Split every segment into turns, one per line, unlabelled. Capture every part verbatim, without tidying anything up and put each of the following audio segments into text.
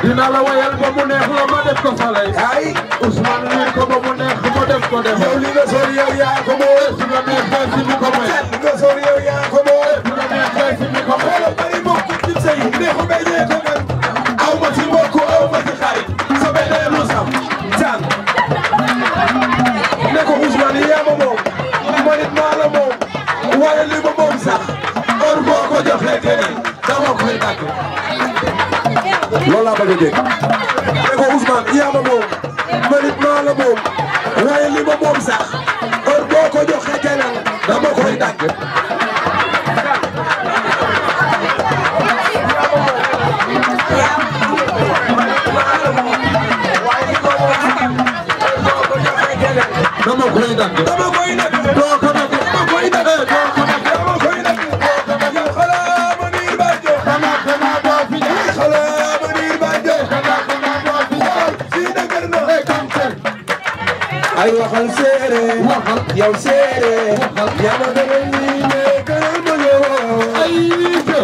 dina la wayal ba mu neex la ma def ko salay
ay
Ousmane lii ko ba mu neex ma def ko def
yow li nga sol yow yaa ko moom
su la neexee si mi ko may
li nga sol yow yaa ko moom
su la neexee si mi ko may
xoolal bari mbokk ci sëy neexu bay ñee ko man aw ma ci mbokk aw ma ci xarit sa bay day lu sam jaan ne ko Ousmane yaa ma moom man it maa la moom waaye li ma moom sax or boo ko joxee keneen dama koy dàgg loolu laa bëgg a dégg ne ko Ousmane yaa ma moom man it maa la moom waaye li ma moom sax or boo ko joxee keneen dama koy dàgg
dama koy dagg
dama koy dagg
doo ko dagg
dama koy dagg
doo ko dagg
dama koy dagg yow xalaa ma niir ba jox
dama dama doo fi jaay
xalaa ma niir ba jox
dama dama doo fi jaay
fii dëgër na
ay kam sen
ay waxal séeréer
waxal
yow séeréer
waxal
yaa ma gënal nii mais gënal ma yow
ay ke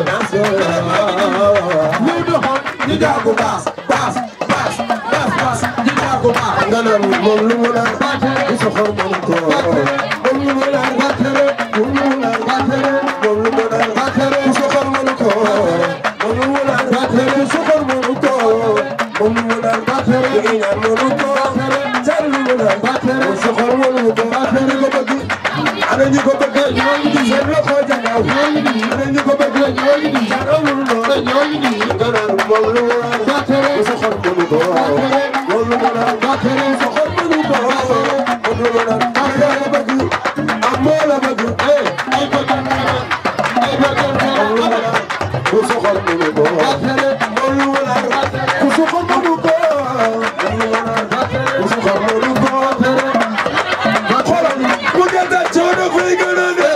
ñu doxoon
ñu jaagu baas baas baas baas baas ñu jaagu baas nga naan moom lu mu naan bu soxor moom ko moom lu mu naan baatere moom lu mu naan baatere moom lu mu naan baatere bu soxor moom ko moom lu mu naan baatere bu soxor moom ko moom lu mu naan baatere bu ñaan moom ko jar lu mu naan baatere bu soxor moom ko baatere ko bëgg ana ñu ko bëgg ñoo ngi di seen loxo jagaw ana ñu ko bëgg ñoo ngi di jarawul noonu ñoo ngi di nga naan moom lu mu naan baatere bu soxor moom ko moom lu mu naan baatere bu soxor moom ko moom lu mu naan baatere la bëgg am moo la bëgg
ay ay bëgg ay bëgg
moom lu mu naan bu soxor moom ko moom lu mu naan bu soxor moom ko moom lu mu naan bu soxor moom ko xoolal bu gerte coono fay gën a ne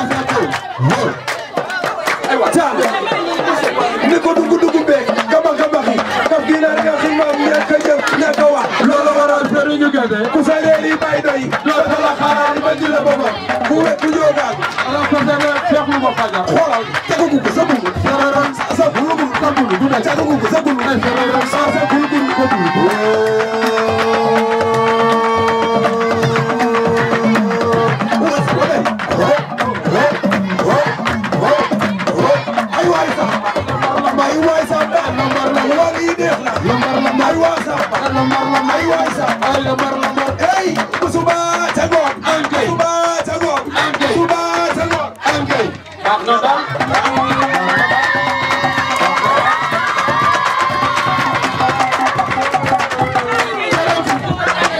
aywa taal ni ko dugg dugg beeg gaba gaba yi kaf gi naan nga xi maam ñàkk a jëf ñàkk a wax
loolu waral Serigne Guédé
ku sa leer yi bay doy dafa la xaar ba ji la boppam ku wet ku jóogaal
ala ko dana Cheikh lu ma faja
xoolal tegu gu sa bulu sararam sa bulu bulu sa bulu du ne tegu gu sa bulu sararam sa sa bulu bulu ko bulu
ay lambar lambar
Hey, suba ca ngoon
Angay
suba ca ngoon
Angay
suba ca ngoon
Angay baax na daal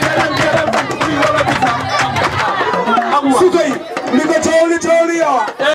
su koy ni ko coow li coow li yow